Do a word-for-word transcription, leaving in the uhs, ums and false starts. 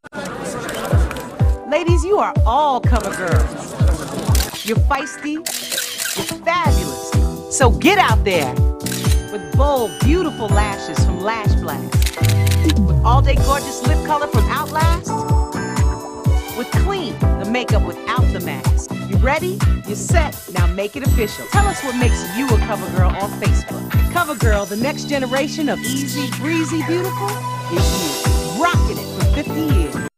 Ladies, you are all cover girls. You're feisty, you're fabulous. So get out there with bold, beautiful lashes from Lash Blast, with all-day gorgeous lip color from Outlast, with Clean, the makeup without the mask. You ready? You're set. Now make it official. Tell us what makes you a cover girl on Facebook. Covergirl, the next generation of easy, breezy, beautiful, is you. Rocking it for fifty years.